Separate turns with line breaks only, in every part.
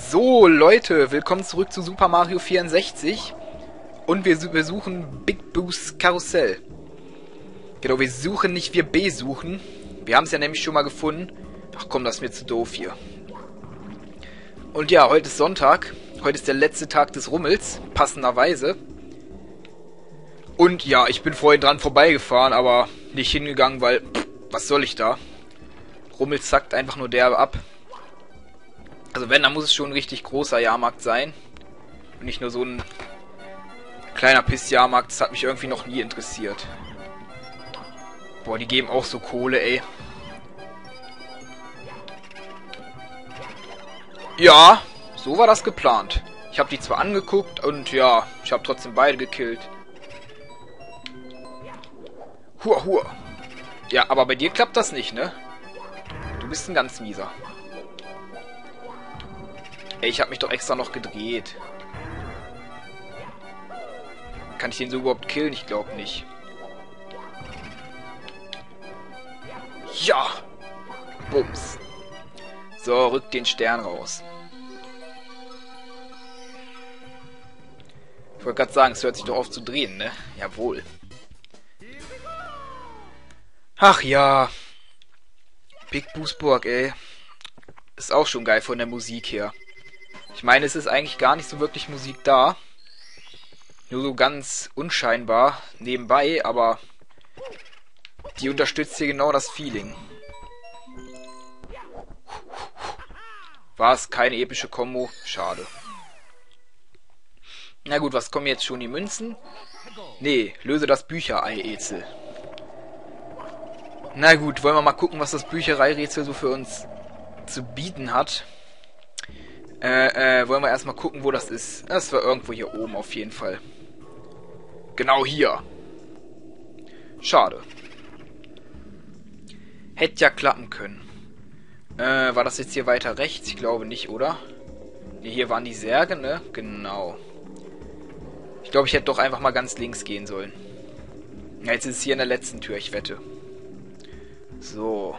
So, Leute, willkommen zurück zu Super Mario 64. Und wir suchen Big Boos Karussell. Genau, wir suchen nicht, wir besuchen. Wir haben es ja nämlich schon mal gefunden. Ach komm, das ist mir zu doof hier. Und ja, heute ist Sonntag. Heute ist der letzte Tag des Rummels, passenderweise. Und ja, ich bin vorhin dran vorbeigefahren, aber nicht hingegangen, weil, was soll ich da? Rummel zackt einfach nur derbe ab. Also wenn, dann muss es schon ein richtig großer Jahrmarkt sein. Und nicht nur so ein kleiner Pissjahrmarkt. Das hat mich irgendwie noch nie interessiert. Boah, die geben auch so Kohle, ey. Ja, so war das geplant. Ich habe die zwar angeguckt und ja, ich habe trotzdem beide gekillt. Hua, hua. Ja, aber bei dir klappt das nicht, ne? Du bist ein ganz mieser. Ey, ich habe mich doch extra noch gedreht. Kann ich den so überhaupt killen? Ich glaube nicht. Ja! Bums. So, rückt den Stern raus. Ich wollte gerade sagen, es hört sich doch auf zu drehen, ne? Jawohl. Ach ja. Big Boos Burg, ey. Ist auch schon geil von der Musik her. Ich meine, es ist eigentlich gar nicht so wirklich Musik da. Nur so ganz unscheinbar nebenbei, aber die unterstützt hier genau das Feeling. War es keine epische Kombo? Schade. Na gut, was kommen jetzt schon die Münzen? Nee, löse das Bücherei-Rätsel. Na gut, wollen wir mal gucken, was das Bücherei-Rätsel so für uns zu bieten hat. Wollen wir erstmal gucken, wo das ist. Das war irgendwo hier oben auf jeden Fall. Genau hier. Schade. Hätte ja klappen können. War das jetzt hier weiter rechts? Ich glaube nicht, oder? Nee, hier waren die Särge, ne? Genau. Ich glaube, ich hätte doch einfach mal ganz links gehen sollen. Ja, jetzt ist es hier in der letzten Tür, ich wette. So.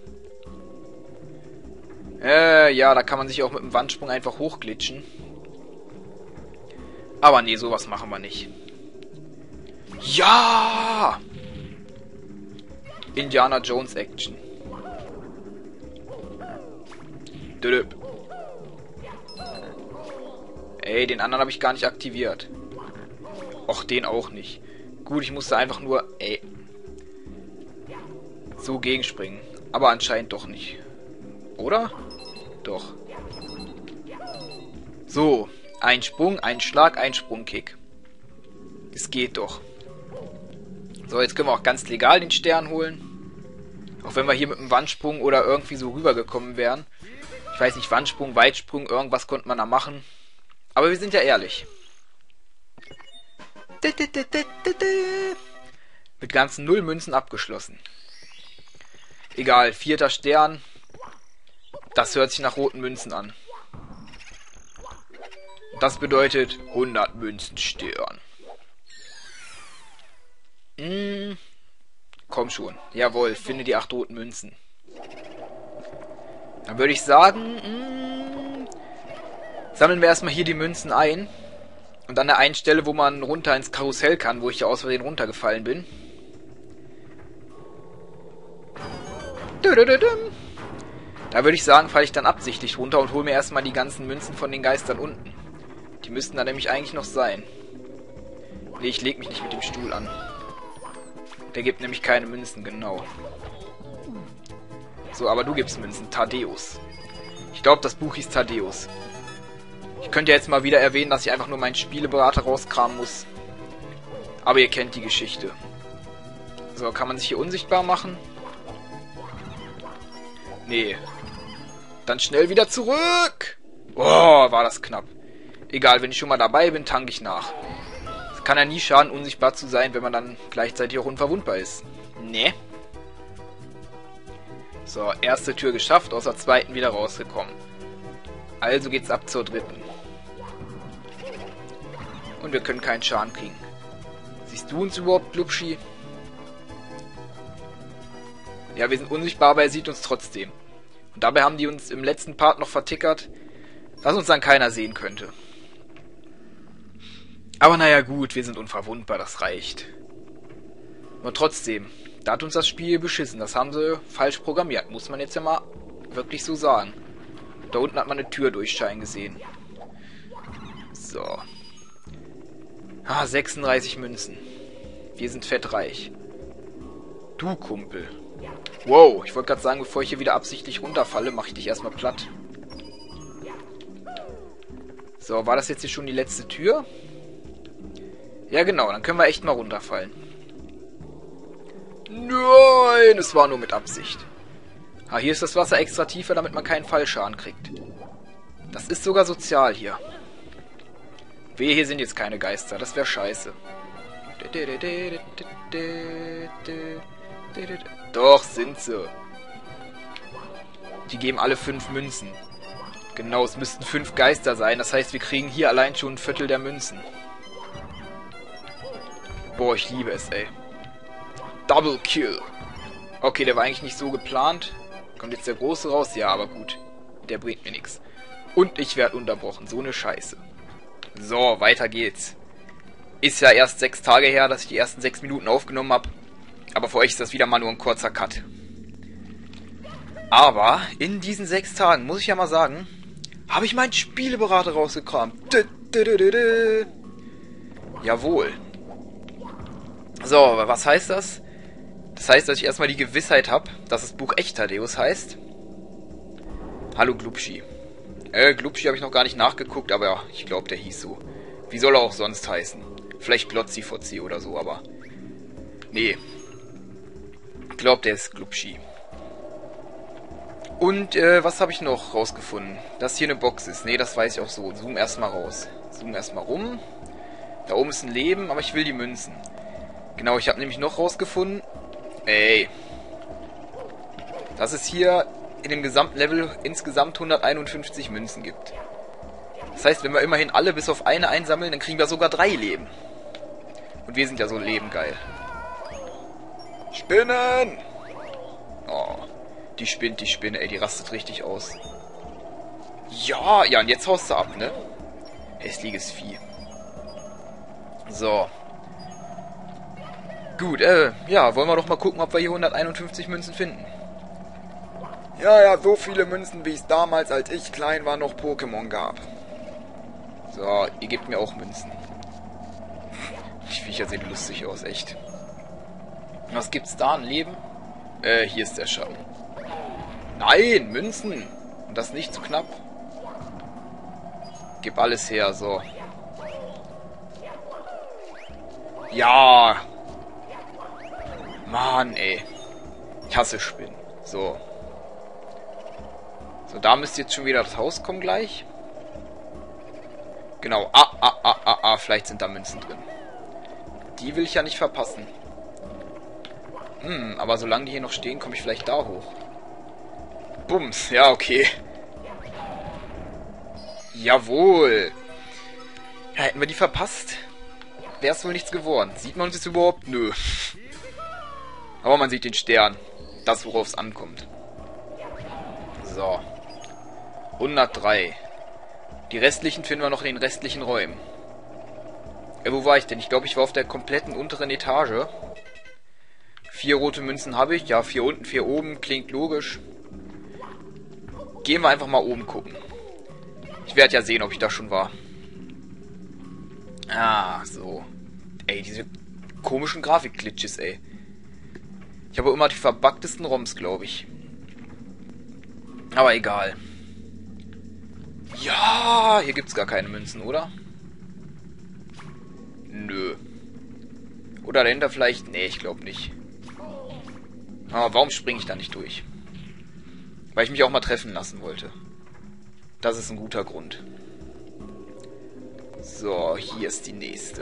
Ja, da kann man sich auch mit dem Wandsprung einfach hochglitschen. Aber nee, sowas machen wir nicht. Ja! Indiana Jones Action. Dödöp. Ey, den anderen habe ich gar nicht aktiviert. Och, den auch nicht. Gut, ich musste einfach nur, so gegenspringen. Aber anscheinend doch nicht. Oder? Doch. So. Ein Sprung, ein Schlag, ein Sprungkick. Es geht doch. So, jetzt können wir auch ganz legal den Stern holen. Auch wenn wir hier mit dem Wandsprung oder irgendwie so rübergekommen wären. Ich weiß nicht, Wandsprung, Weitsprung, irgendwas konnte man da machen. Aber wir sind ja ehrlich. Mit ganzen 0 Münzen abgeschlossen. Egal, 4. Stern. Das hört sich nach roten Münzen an. Das bedeutet 100 Münzen Stern. Komm schon. Jawohl, finde die 8 roten Münzen. Dann würde ich sagen, sammeln wir erstmal hier die Münzen ein. Und an der einen Stelle, wo man runter ins Karussell kann, wo ich ja aus Versehen runtergefallen bin. Da würde ich sagen, falle ich dann absichtlich runter und hole mir erstmal die ganzen Münzen von den Geistern unten. Die müssten da nämlich eigentlich noch sein. Nee, ich leg mich nicht mit dem Stuhl an. Der gibt nämlich keine Münzen, genau. So, aber du gibst Münzen. Thaddeus. Ich glaube, das Buch hieß Thaddeus. Ich könnte jetzt mal wieder erwähnen, dass ich einfach nur meinen Spieleberater rauskramen muss. Aber ihr kennt die Geschichte. So, kann man sich hier unsichtbar machen? Nee. Dann schnell wieder zurück! Oh, war das knapp. Egal, wenn ich schon mal dabei bin, tanke ich nach. Es kann ja nie schaden, unsichtbar zu sein, wenn man dann gleichzeitig auch unverwundbar ist. Nee. So, erste Tür geschafft, aus der zweiten wieder rausgekommen. Also geht's ab zur dritten. Und wir können keinen Schaden kriegen. Siehst du uns überhaupt, Glubschi? Ja, wir sind unsichtbar, aber er sieht uns trotzdem. Und dabei haben die uns im letzten Part noch vertickert, Was uns dann keiner sehen könnte. Aber naja gut, wir sind unverwundbar, das reicht. Nur trotzdem, da hat uns das Spiel beschissen. Das haben sie falsch programmiert, muss man jetzt ja mal wirklich so sagen. Da unten hat man eine Tür durchscheinen gesehen. So. 36 Münzen. Wir sind fettreich. Du, Kumpel. Wow, ich wollte gerade sagen, bevor ich hier wieder absichtlich runterfalle, mache ich dich erstmal platt. So, war das jetzt hier schon die letzte Tür? Ja genau, dann können wir echt mal runterfallen. Nein, es war nur mit Absicht. Ah, hier ist das Wasser extra tiefer, damit man keinen Fallschaden kriegt. Das ist sogar sozial hier. Wehe, hier sind jetzt keine Geister, das wäre scheiße. Doch, sind sie. Die geben alle 5 Münzen. Genau, es müssten 5 Geister sein, das heißt, wir kriegen hier allein schon ein Viertel der Münzen. Boah, ich liebe es, ey. Double Kill. Okay, der war eigentlich nicht so geplant. Kommt jetzt der Große raus? Ja, aber gut. Der bringt mir nichts. Und ich werde unterbrochen. So eine Scheiße. So, weiter geht's. Ist ja erst 6 Tage her, dass ich die ersten 6 Minuten aufgenommen habe. Aber für euch ist das wieder mal nur ein kurzer Cut. Aber in diesen 6 Tagen, muss ich ja mal sagen, habe ich meinen Spieleberater rausgekramt. Jawohl. So, was heißt das? Das heißt, dass ich erstmal die Gewissheit habe, dass das Buch echt Thaddeus heißt. Hallo Glubschi. Glubschi habe ich noch gar nicht nachgeguckt, aber ja, ich glaube, der hieß so. Wie soll er auch sonst heißen? Vielleicht Glotzi-Fotzi oder so, aber... Nee. Ich glaube, der ist Glubschi. Und, was habe ich noch rausgefunden? Dass hier eine Box ist. Nee, das weiß ich auch so. Zoom erstmal raus. Zoom erstmal rum. Da oben ist ein Leben, aber ich will die Münzen. Genau, ich habe nämlich noch rausgefunden... Ey. Dass es hier in dem gesamten Level insgesamt 151 Münzen gibt. Das heißt, wenn wir immerhin alle bis auf eine einsammeln, dann kriegen wir sogar 3 Leben. Und wir sind ja so lebengeil. Spinnen! Oh, die spinnt, die Spinne, ey, die rastet richtig aus. Ja, ja, und jetzt haust du ab, ne? Hässliches Vieh. So. Gut, ja, wollen wir doch mal gucken, ob wir hier 151 Münzen finden. Ja, ja, so viele Münzen, wie es damals, als ich klein war, noch Pokémon gab. So, ihr gebt mir auch Münzen. Die Viecher sehen lustig aus, echt. Was gibt's da? Ein Leben? Hier ist der Schatten. Nein, Münzen! Und das nicht zu knapp. Gib alles her, so. Ja! Mann, ey. Ich hasse Spinnen. So. So, da müsste jetzt schon wieder das Haus kommen gleich. Genau. Vielleicht sind da Münzen drin. Die will ich ja nicht verpassen. Aber solange die hier noch stehen, komme ich vielleicht da hoch. Bums. Ja, okay. Jawohl. Ja, hätten wir die verpasst, wäre es wohl nichts geworden. Sieht man uns jetzt überhaupt? Nö. Aber man sieht den Stern. Das, worauf es ankommt. So. 103. Die restlichen finden wir noch in den restlichen Räumen. Wo war ich denn? Ich glaube, ich war auf der kompletten unteren Etage. 4 rote Münzen habe ich. Ja, 4 unten, 4 oben. Klingt logisch. Gehen wir einfach mal oben gucken. Ich werde ja sehen, ob ich da schon war. Ah, so. Ey, diese komischen Grafikglitches, ey. Ich habe immer die verbuggtesten ROMs, glaube ich. Aber egal. Ja, hier gibt's gar keine Münzen, oder? Nö. Oder dahinter vielleicht? Nee, ich glaube nicht. Aber warum springe ich da nicht durch? Weil ich mich auch mal treffen lassen wollte. Das ist ein guter Grund. So, hier ist die nächste.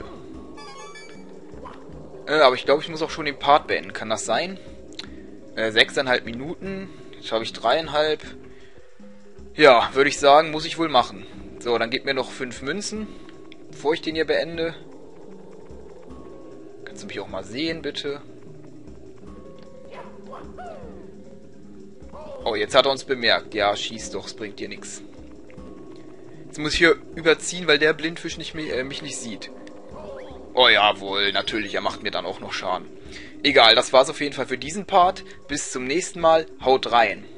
Aber ich glaube, ich muss auch schon den Part beenden. Kann das sein? 6,5 Minuten. Jetzt habe ich 3,5. Ja, würde ich sagen, muss ich wohl machen. So, dann gib mir noch 5 Münzen, bevor ich den hier beende. Kannst du mich auch mal sehen, bitte? Oh, jetzt hat er uns bemerkt. Ja, schieß doch, es bringt dir nichts. Jetzt muss ich hier überziehen, weil der Blindfisch nicht mich nicht sieht. Oh jawohl, natürlich, er macht mir dann auch noch Schaden. Egal, das war's auf jeden Fall für diesen Part. Bis zum nächsten Mal. Haut rein.